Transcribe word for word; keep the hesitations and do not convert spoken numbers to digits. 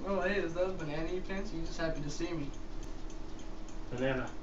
Oh, hey, is those banana you fancy? You just happy to see me. Banana.